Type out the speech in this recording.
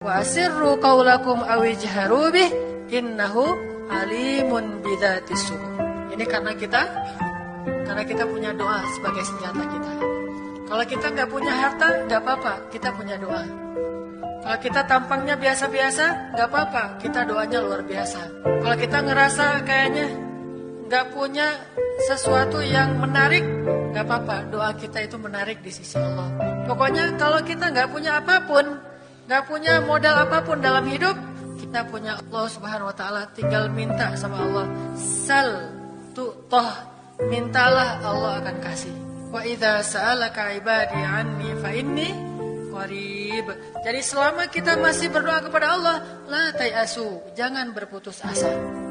Wa asirru qaulakum aw ijharu bih innahu alimun bidzatis sudur. Ini karena kita punya doa sebagai senjata kita. Kalau kita nggak punya harta, nggak apa-apa, kita punya doa. Kalau kita tampangnya biasa-biasa, nggak apa-apa, kita doanya luar biasa. Kalau kita ngerasa kayaknya nggak punya sesuatu yang menarik, nggak apa-apa, doa kita itu menarik di sisi Allah. Pokoknya kalau kita nggak punya apapun, nggak punya modal apapun dalam hidup, kita punya Allah Subhanahu Wa Taala, tinggal minta sama Allah. Sal tu'toh, mintalah, Allah akan kasih. Wa idza sa'alaka ibadi anni fa inni qarib. Jadi selama kita masih berdoa kepada Allah, la tayasu, jangan berputus asa.